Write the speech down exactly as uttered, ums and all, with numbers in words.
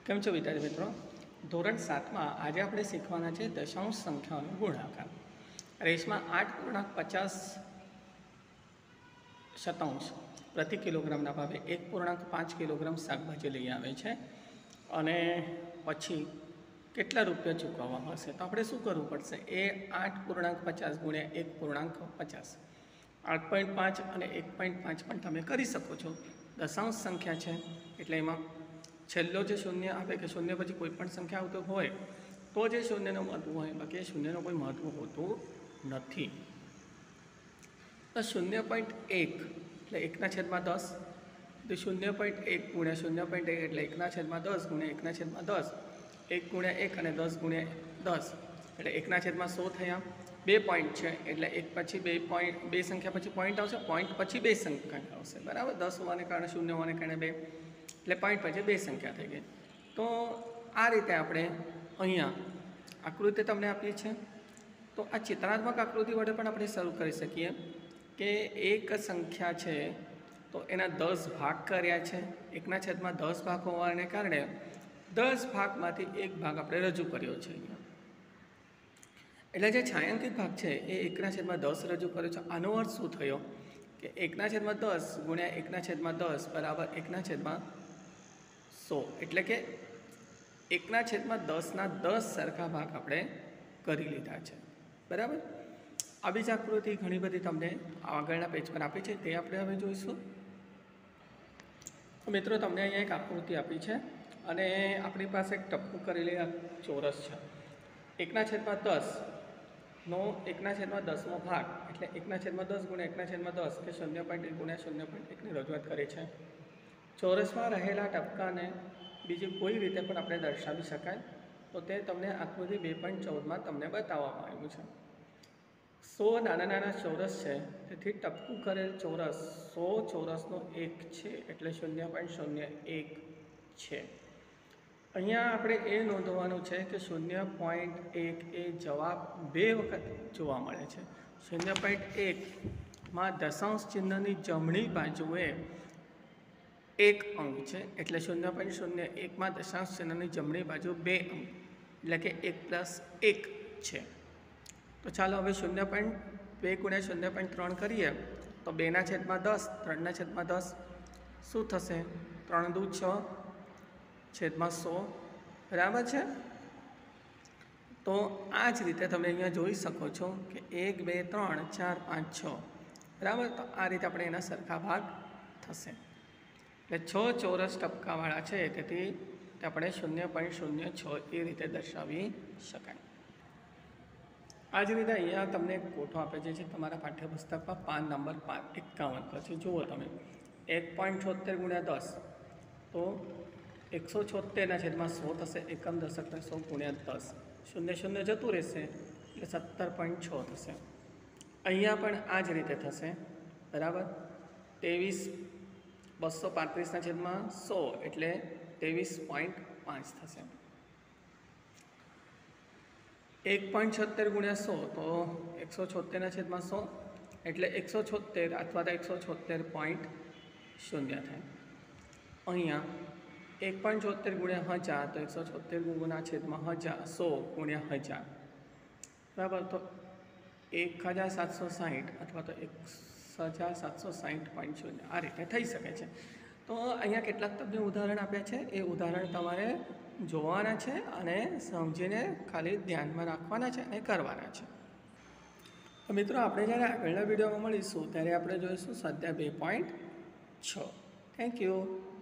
કેમ છો વિદ્યાર્થી મિત્રો? ધોરણ સાતમાં આજે આપણે શીખવાના છે દશાંશ સંખ્યાઓનો ગુણાકાર. રેસમાં આઠ પૂર્ણાંક પચાસ શતાંશ પ્રતિ કિલોગ્રામના ભાવે એક પૂર્ણાંક પાંચ કિલોગ્રામ શાકભાજી લઈ આવે છે અને પછી કેટલા રૂપિયા ચૂકવવા હશે. તો આપણે શું કરવું પડશે? એ આઠ પૂર્ણાંક પચાસ ગુણ્યા એક પૂર્ણાંક પચાસ, આઠ પોઈન્ટ પાંચ અને એક પોઈન્ટ પાંચ પણ તમે કરી શકો છો. દશાંશ સંખ્યા છે એટલે એમાં છેલ્લો જે શૂન્ય આપે કે શૂન્ય પછી કોઈ પણ સંખ્યા આવતો હોય તો જે શૂન્યનું મહત્વ હોય, બાકી એ શૂન્યનું કોઈ મહત્વ હોતું નથી. તો શૂન્ય પોઈન્ટ એક એટલે એકના છેદમાં દસ, તો શૂન્ય પોઈન્ટ એક ગુણ્યા શૂન્ય પોઈન્ટ એક એટલે એકના છેદમાં દસ ગુણ્યા એકના છેદમાં દસ, એક ગુણ્યા એક અને દસ ગુણ્યા દસ એટલે એકના છેદમાં સો થયા. બે પોઈન્ટ છે એટલે એક પછી બે પોઈન્ટ બે સંખ્યા પછી પોઈન્ટ આવશે, પોઈન્ટ પછી બે સંખ્યા આવશે, બરાબર. દસ હોવાને કારણે શૂન્ય હોવાને કારણે બે એટલે પોઈન્ટ પછી બે સંખ્યા થઈ ગઈ. તો આ રીતે આપણે અહીંયા આકૃતિ તમને આપીએ છીએ. તો આ ચિત્રાત્મક આકૃતિ વડે પણ આપણે શરૂ કરી શકીએ કે એક સંખ્યા છે તો એના દસ ભાગ કર્યા છે. એકના છેદમાં દસ ભાગ હોવાને કારણે દસ ભાગમાંથી એક ભાગ આપણે રજૂ કર્યો છે અહીંયા. એટલે જે છાંયાંકિત ભાગ છે એ એકના છેદમાં દસ રજૂ કર્યો છે. આનો અર્થ શું થયો કે એકના છેદમાં દસ ગુણ્યા એકના છેદમાં દસ બરાબર એકના છેદમાં સો, એટલે કે એકના છેદમાં દસના દસ સરખા ભાગ આપણે કરી લીધા છે, બરાબર. આવી જ આકૃતિ ઘણી બધી તમને આગળના પેજ પર આપી છે, તે આપણે હવે જોઈશું. મિત્રો, તમને અહીંયા એક આકૃતિ આપી છે અને આપણી પાસે એક ટપકું કરેલી ચોરસ છે. એકના છેદમાં દસ નો એકના છેદમાં દસમો ભાગ એટલે એકના છેદમાં દસ ગુણ્યા એકના છેદમાં દસ કે શૂન્ય પોઈન્ટ એક ગુણ્યા શૂન્ય પોઈન્ટ એકની રજૂઆત કરી છે. ચોરસમાં રહેલા ટપકાને બીજી કોઈ રીતે પણ આપણે દર્શાવી શકાય, તો તે તમને આકૃતિ બે પોઈન્ટ ચૌદમાં તમને બતાવવામાં આવ્યું છે. સો નાના નાના ચોરસ છે, તેથી ટપકું કરેલ ચોરસ સો ચોરસનો એક છે એટલે શૂન્ય પોઈન્ટ શૂન્ય એક છે. અહીંયા આપણે એ નોંધવાનું છે કે શૂન્ય પોઈન્ટ એક એ જવાબ બે વખત જોવા મળે છે. શૂન્ય પોઈન્ટ એકમાં દશાંશ ચિહ્નની જમણી બાજુએ એક અંક છે એટલે શૂન્ય પોઈન્ટ શૂન્ય એકમાં દશાંશ ચિહ્નની જમણી બાજુ બે અંક એટલે કે એક પ્લસ એક છે. તો ચાલો હવે શૂન્ય પોઈન્ટ બે ગુણ્યા શૂન્ય પોઈન્ટ ત્રણ કરીએ તો બેના છેદમાં દસ, ત્રણના છેદમાં દસ શું થશે? ત્રણ દુ છ છેદમાં સો, બરાબર છે. તો આ જ રીતે તમે અહીંયા જોઈ શકો છો કે એક બે ત્રણ ચાર પાંચ છ, બરાબર. તો આ રીતે આપણે એના સરખા ભાગ થશે એટલે છ ચોરસ ટપકાવાળા છે, તેથી આપણે શૂન્ય પોઈન્ટ શૂન્ય છ એ રીતે દર્શાવી શકાય. આ જ રીતે અહીંયા તમને એક કોઠો આપે છે જે તમારા પાઠ્યપુસ્તકમાં પાન નંબર પાંચ એકાવન પર છે. જુઓ તમે, એક પોઈન્ટ છોતેર ગુણ્યા દસ તો એકસો છોતેરના છેદમાં સો થશે, એકમ દશક સો ગુણ્યા દસ, શૂન્ય શૂન્ય જતું રહેશે એટલે સત્તર પોઈન્ટ છ થશે. અહીંયા પણ આ જ રીતે થશે, બરાબર. ત્રેવીસ બસો પાંત્રીસના છેદમાં સો એટલે ત્રેવીસ પોઈન્ટ પાંચ થશે. એક પોઈન્ટ છોતેર ગુણ્યા સો તો એકસો છોતેરના છેદમાં સો એટલે એકસો છોતેર અથવા તો એકસો છોતેર પોઈન્ટ શૂન્ય થાય. અહીંયા એક પોઈન્ટ છોતેર ગુણ્યા હજાર તો એકસો છોતેર ગુણ્યા છેદમાં હજાર સો ગુણ્યા હજાર, બરાબર. તો એક હજાર સાતસો સાહીઠ અથવા તો એક હજાર સાતસો સાહીઠ પોઈન્ટ શૂન્ય આ રીતે થઈ શકે છે. તો અહીંયા કેટલાક તમને ઉદાહરણ આપ્યા છે, એ ઉદાહરણ તમારે જોવાના છે અને સમજીને ખાલી ધ્યાનમાં રાખવાના છે અને કરવાના છે. તો મિત્રો, આપણે જ્યારે આગળના વિડીયોમાં મળીશું ત્યારે આપણે જોઈશું સ્વાધ્યાય બે પોઈન્ટ છ. Thank you.